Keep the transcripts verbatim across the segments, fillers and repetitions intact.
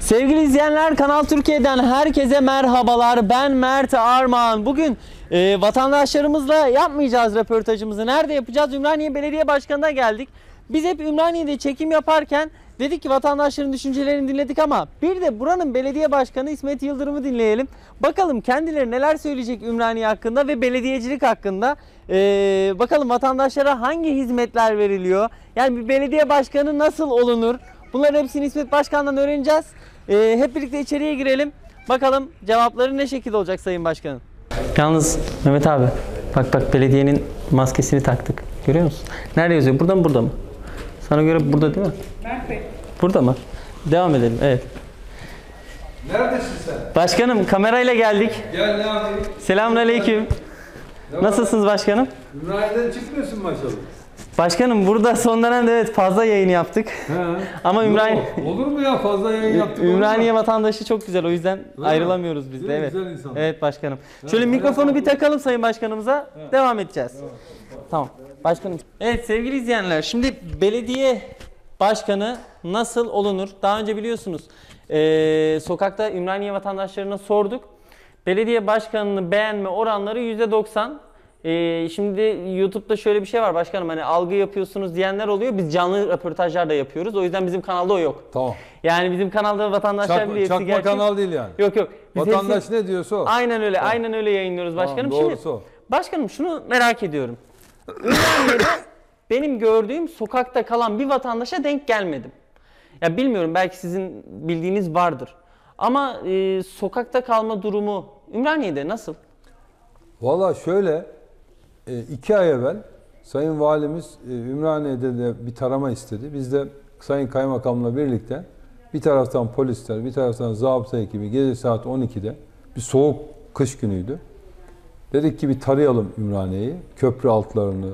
Sevgili izleyenler, Kanal Türkiye'den herkese merhabalar. Ben Mert Armağan. Bugün e, vatandaşlarımızla yapmayacağız röportajımızı. Nerede yapacağız? Ümraniye Belediye Başkanı'na geldik. Biz hep Ümraniye'de çekim yaparken dedik ki vatandaşların düşüncelerini dinledik ama bir de buranın belediye başkanı İsmet Yıldırım'ı dinleyelim. Bakalım kendileri neler söyleyecek Ümraniye hakkında ve belediyecilik hakkında. Ee, bakalım vatandaşlara hangi hizmetler veriliyor? Yani bir belediye başkanı nasıl olunur? Bunların hepsini İsmet Başkan'dan öğreneceğiz. Ee, hep birlikte içeriye girelim. Bakalım cevapları ne şekilde olacak Sayın Başkanım? Yalnız Mehmet abi, bak bak belediyenin maskesini taktık. Görüyor musun? Nerede yazıyor? Burada mı, burada mı? Sana göre burada değil mi? Nerede? Burada mı? Devam edelim. Evet. Neredesin sen? Başkanım, kamerayla geldik. Gel ne yapayım? Selamünaleyküm. Nasılsınız başkanım? Ümraniye'den çıkmıyorsun maşallah. Başkanım, burada son dönemde evet fazla yayın yaptık. He. Ama Ümraniye... Yo, olur mu ya, fazla yayın yaptık? Ümraniye vatandaşı çok güzel, o yüzden Öyle ayrılamıyoruz biz de. Değil mi? Evet. Güzel insanlar. Evet başkanım. Evet, Şöyle mikrofonu bir evet. takalım Sayın Başkanımıza. Evet. Devam edeceğiz. Evet. Tamam. Başkanım. Evet sevgili izleyenler, şimdi belediye başkanı nasıl olunur? Daha önce biliyorsunuz ee, sokakta Ümraniye vatandaşlarına sorduk. Belediye başkanını beğenme oranları yüzde doksan. Ee, şimdi YouTube'da şöyle bir şey var başkanım, hani algı yapıyorsunuz diyenler oluyor. Biz canlı röportajlar da yapıyoruz. O yüzden bizim kanalda o yok. Tamam. Yani bizim kanalda vatandaşlar Çakma, bile hepsi çakma gerçek. kanal değil yani. Yok yok. Biz Vatandaş hepsi... ne diyorsa o. Aynen öyle. Tamam. Aynen öyle yayınlıyoruz başkanım. Tamam, doğrusu Şimdi o. başkanım şunu merak ediyorum. Ümraniye'de benim gördüğüm sokakta kalan bir vatandaşa denk gelmedim. Ya bilmiyorum, belki sizin bildiğiniz vardır. Ama e, sokakta kalma durumu Ümraniye'de nasıl? Valla şöyle, iki ay evvel Sayın Valimiz Ümraniye'de de bir tarama istedi. Biz de Sayın Kaymakam'la birlikte bir taraftan polisler, bir taraftan zabıta ekibi gece saat on ikide, bir soğuk kış günüydü. Dedik ki bir tarayalım Ümraniye'yi, köprü altlarını,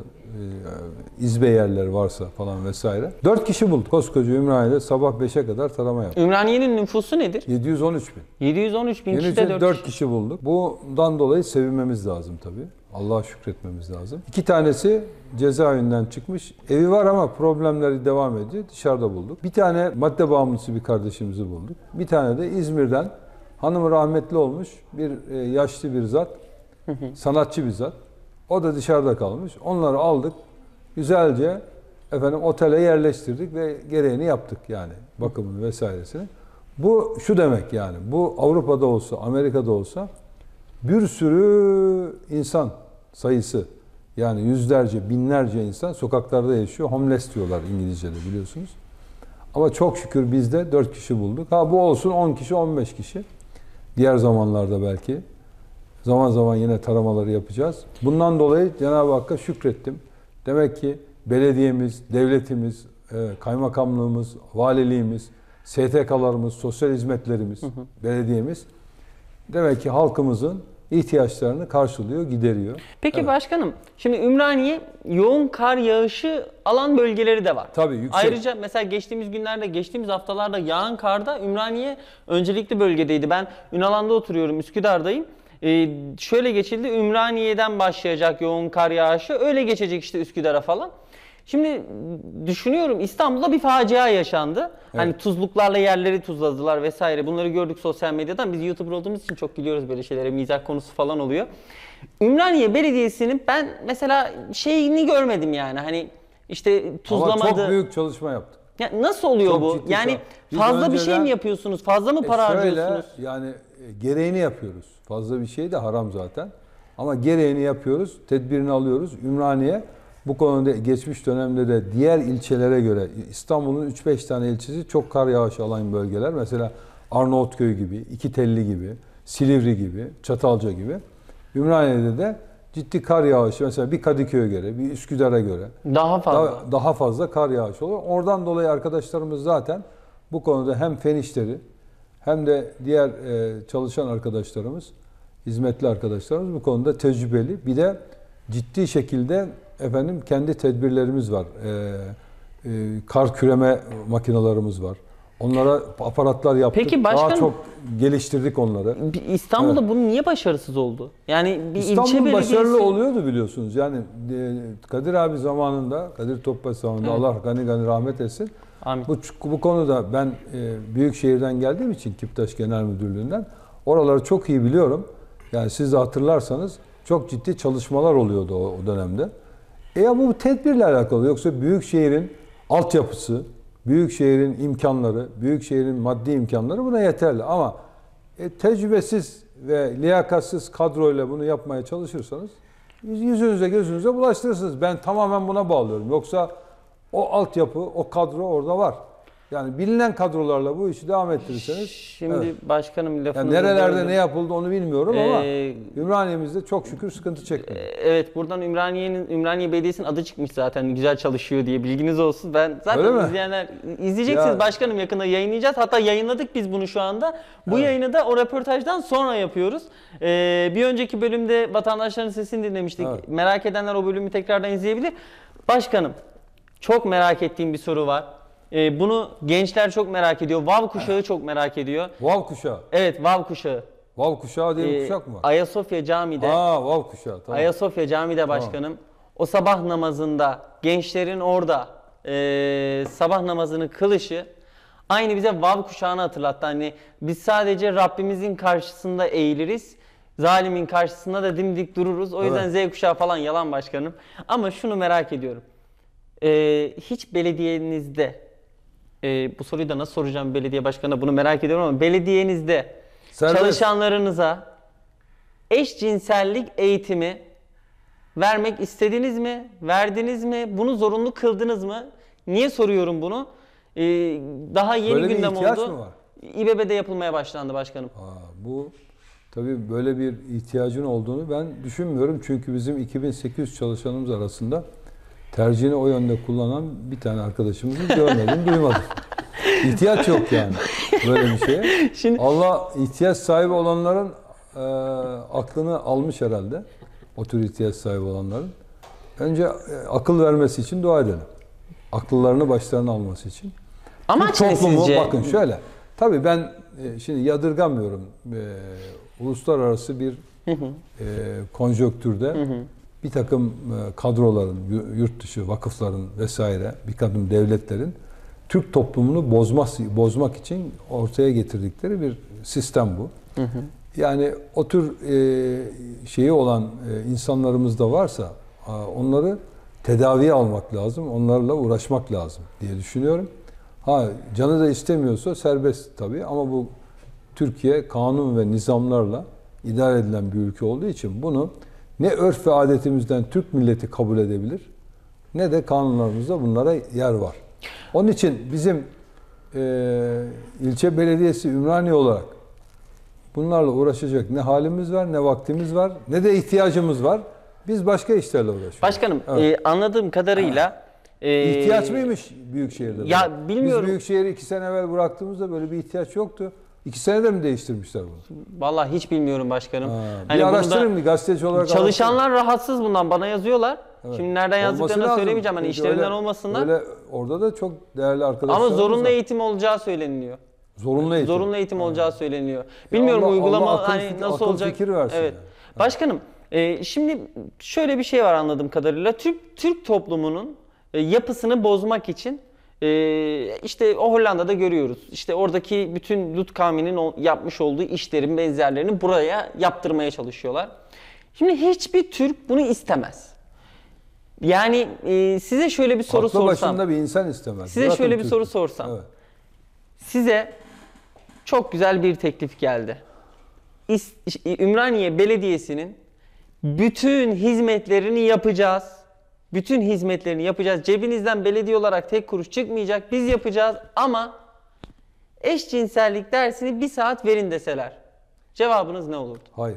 izbe yerler varsa falan vesaire. Dört kişi bulduk. Koskoca Ümraniye'de sabah beşe kadar tarama yaptık. Ümraniye'nin nüfusu nedir? yedi yüz on üç bin. yedi yüz on üç bin kişide dört, dört kişi. kişi bulduk. Bundan dolayı sevinmemiz lazım tabii. Allah'a şükretmemiz lazım. İki tanesi cezaevinden çıkmış. Evi var ama problemleri devam ediyor. Dışarıda bulduk. Bir tane madde bağımlısı bir kardeşimizi bulduk. Bir tane de İzmir'den hanımı rahmetli olmuş bir yaşlı bir zat. Sanatçı bir zat. O da dışarıda kalmış. Onları aldık. Güzelce efendim otele yerleştirdik ve gereğini yaptık yani. Bakımını vesairesini. Bu şu demek yani. Bu Avrupa'da olsa, Amerika'da olsa bir sürü insan sayısı, yani yüzlerce, binlerce insan sokaklarda yaşıyor. Homeless diyorlar İngilizce'de, biliyorsunuz. Ama çok şükür biz de dört kişi bulduk. Ha bu olsun on kişi, on beş kişi. Diğer zamanlarda belki. Zaman zaman yine taramaları yapacağız. Bundan dolayı Cenab-ı Hakk'a şükrettim. Demek ki belediyemiz, devletimiz, kaymakamlığımız, valiliğimiz, S T K'larımız, sosyal hizmetlerimiz, hı hı. belediyemiz demek ki halkımızın ihtiyaçlarını karşılıyor, gideriyor. Peki evet. Başkanım, şimdi Ümraniye yoğun kar yağışı alan bölgeleri de var. Tabii yüksek. Ayrıca mesela geçtiğimiz günlerde, geçtiğimiz haftalarda yağan karda Ümraniye öncelikli bölgedeydi. Ben Ünalan'da oturuyorum, Üsküdar'dayım. Ee, şöyle geçildi, Ümraniye'den başlayacak yoğun kar yağışı, öyle geçecek işte Üsküdar'a falan. Şimdi düşünüyorum, İstanbul'da bir facia yaşandı. Evet. Hani tuzluklarla yerleri tuzladılar vesaire. Bunları gördük sosyal medyadan. Biz YouTuber olduğumuz için çok gülüyoruz böyle şeylere. Mizah konusu falan oluyor. Ümraniye Belediyesi'nin ben mesela şeyini görmedim yani. Hani işte tuzlamadı. Ama çok büyük çalışma yaptık. Ya nasıl oluyor çok bu? Yani fazla önceden, bir şey mi yapıyorsunuz? Fazla mı para e şöyle, harcıyorsunuz? Yani gereğini yapıyoruz. Fazla bir şey de haram zaten. Ama gereğini yapıyoruz. Tedbirini alıyoruz. Ümraniye bu konuda geçmiş dönemde de diğer ilçelere göre İstanbul'un üç beş tane ilçesi çok kar yağışı alan bölgeler. Mesela Arnavutköy gibi, İkitelli gibi, Silivri gibi, Çatalca gibi. Ümraniye'de de ciddi kar yağışı, mesela bir Kadıköy'e göre, bir Üsküdar'a göre daha fazla daha, daha fazla kar yağışı olur. Oradan dolayı arkadaşlarımız zaten bu konuda hem fen işleri hem de diğer e, çalışan arkadaşlarımız, hizmetli arkadaşlarımız bu konuda tecrübeli. Bir de ciddi şekilde efendim kendi tedbirlerimiz var. Ee, e, kar küreme makinalarımız var. Onlara aparatlar yaptık. Peki başkanım, daha çok geliştirdik onları. İstanbul'da evet. bunun niye başarısız oldu? Yani bir İstanbul ilçe belediyesi... başarılı oluyordu biliyorsunuz. Yani e, Kadir abi zamanında, Kadir Topbaş zamanında, evet. Allah gani gani rahmet etsin. Amin. Bu, bu konuda ben e, büyük şehirden geldiğim için Kiptaş Genel Müdürlüğü'nden oraları çok iyi biliyorum. Yani siz de hatırlarsanız çok ciddi çalışmalar oluyordu o, o dönemde. E ama bu tedbirle alakalı. Yoksa büyük şehrin altyapısı, büyük şehrin imkanları, büyük şehrin maddi imkanları buna yeterli. Ama e, tecrübesiz ve liyakatsiz kadroyla bunu yapmaya çalışırsanız yüzünüze gözünüze bulaştırırsınız. Ben tamamen buna bağlıyorum. Yoksa o altyapı, o kadro orada var. Yani bilinen kadrolarla bu işi devam ettirirseniz. Şimdi evet. başkanım lafını... Yani nerelerde böldüm. ne yapıldı onu bilmiyorum Ee, ama Ümraniye'mizde çok şükür sıkıntı çekmedi. Evet, buradan Ümraniye'nin Ümraniye Belediyesi'nin adı çıkmış zaten, güzel çalışıyor diye, bilginiz olsun. Ben zaten izleyenler izleyeceksiniz Ya. başkanım, yakında yayınlayacağız. Hatta yayınladık biz bunu şu anda. Bu Evet. yayını da o röportajdan sonra yapıyoruz. Ee, bir önceki bölümde vatandaşların sesini dinlemiştik. Evet. Merak edenler o bölümü tekrardan izleyebilir. Başkanım, çok merak ettiğim bir soru var. Ee, bunu gençler çok merak ediyor. Vav kuşağı çok merak ediyor. Vav kuşağı. Evet, Vav kuşağı. Vav kuşağı diye bir Ee, kuşak mı var? Ayasofya Camii'de. Aa, Vav kuşağı. Tamam. Ayasofya Camii'de başkanım, o sabah namazında gençlerin orada e, sabah namazını kılışı aynı bize Vav kuşağını hatırlattı. Hani biz sadece Rabbimizin karşısında eğiliriz, zalimin karşısında da dimdik dururuz. O yüzden Evet. Z kuşağı falan yalan başkanım. Ama şunu merak ediyorum. E, hiç belediyenizde, e, bu soruyu da nasıl soracağım belediye başkanına, bunu merak ediyorum ama belediyenizde Serbest. çalışanlarınıza eşcinsellik eğitimi vermek istediniz mi? Verdiniz mi? Bunu zorunlu kıldınız mı? Niye soruyorum bunu? Ee, daha yeni Böyle bir gündem ihtiyaç oldu. mı var? İBB'de yapılmaya başlandı başkanım. Aa, bu tabii böyle bir ihtiyacın olduğunu ben düşünmüyorum. Çünkü bizim iki bin sekiz yüz çalışanımız arasında tercihini o yönde kullanan bir tane arkadaşımızı görmedim, duymadım. İhtiyaç yok yani böyle bir şeye. Şimdi Allah ihtiyaç sahibi olanların e, aklını almış herhalde. O tür ihtiyaç sahibi olanların. Önce e, akıl vermesi için dua edelim. Akıllarını başlarına alması için. amaç Türk ne toplumu sizce? bakın şöyle. Tabii ben e, şimdi yadırgamıyorum. E, uluslararası bir e, konjonktürde Hı hı. bir takım e, kadroların, yu- yurt dışı vakıfların vesaire, bir takım devletlerin Türk toplumunu bozması, bozmak için ortaya getirdikleri bir sistem bu. Hı hı. Yani o tür e, şeyi olan e, insanlarımız da varsa a, onları tedaviye almak lazım, onlarla uğraşmak lazım diye düşünüyorum. Ha canı da istemiyorsa serbest tabii ama bu Türkiye kanun ve nizamlarla idare edilen bir ülke olduğu için bunu ne örf ve adetimizden Türk milleti kabul edebilir ne de kanunlarımızda bunlara yer var. Onun için bizim e, ilçe belediyesi Ümraniye olarak bunlarla uğraşacak ne halimiz var, ne vaktimiz var, ne de ihtiyacımız var. Biz başka işlerle uğraşıyoruz. Başkanım, Evet. e, anladığım kadarıyla e, İhtiyaç mıymış Büyükşehir'de? Ya böyle? bilmiyorum. Biz Büyükşehir'i iki sene evvel bıraktığımızda böyle bir ihtiyaç yoktu. İki senede mi değiştirmişler bunu? vallahi hiç bilmiyorum başkanım. Ha, Hani bir bunu da- araştırın bir gazeteci olarak. Çalışanlar rahatsız bundan, bana yazıyorlar. Evet. Şimdi nereden Olması yazdıklarını lazım. söylemeyeceğim, hani Çünkü işlerinden öyle- olmasınlar. Öyle, orada da çok değerli arkadaşlarımız Ama zorunlu var. eğitim olacağı söyleniyor. Zorunlu eğitim. Zorunlu eğitim olacağı söyleniyor. Bilmiyorum Allah- uygulama Allah akıl hani fikir- nasıl akıl olacak. fikir versin Evet. yani. Başkanım, e, şimdi şöyle bir şey var anladığım kadarıyla. Türk Türk toplumunun e, yapısını bozmak için e, işte o Hollanda'da görüyoruz. İşte oradaki bütün Lut kavminin o- yapmış olduğu işlerin benzerlerini buraya yaptırmaya çalışıyorlar. Şimdi hiçbir Türk bunu istemez. Yani e, size şöyle bir soru Aklı sorsam. başında bir insan istemez. Size Bırakın şöyle bir Türk'ü. soru sorsam. Evet. Size çok güzel bir teklif geldi. İs- Ümraniye Belediyesi'nin bütün hizmetlerini yapacağız. Bütün hizmetlerini yapacağız. Cebinizden belediye olarak tek kuruş çıkmayacak. Biz yapacağız ama eşcinsellik dersini bir saat verin deseler. Cevabınız ne olurdu? Hayır.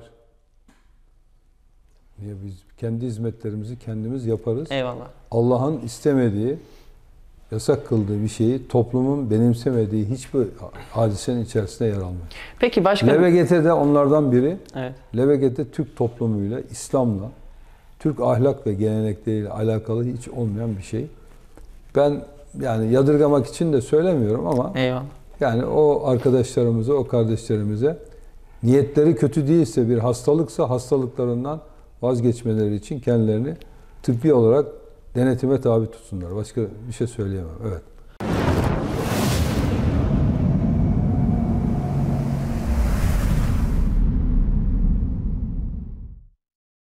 Niye biz kendi hizmetlerimizi kendimiz yaparız. Eyvallah. Allah'ın istemediği, yasak kıldığı bir şeyi toplumun benimsemediği hiçbir hadisenin içerisinde yer almıyor. Peki başkanım. L B G T de onlardan biri. Evet. L B G T Türk toplumuyla, İslam'la, Türk ahlak ve gelenekleriyle alakalı hiç olmayan bir şey. Ben yani yadırgamak için de söylemiyorum ama Eyvallah. yani o arkadaşlarımıza, o kardeşlerimize niyetleri kötü değilse, bir hastalıksa hastalıklarından vazgeçmeleri için kendilerini tıbbi olarak denetime tabi tutsunlar. Başka bir şey söyleyemem. Evet.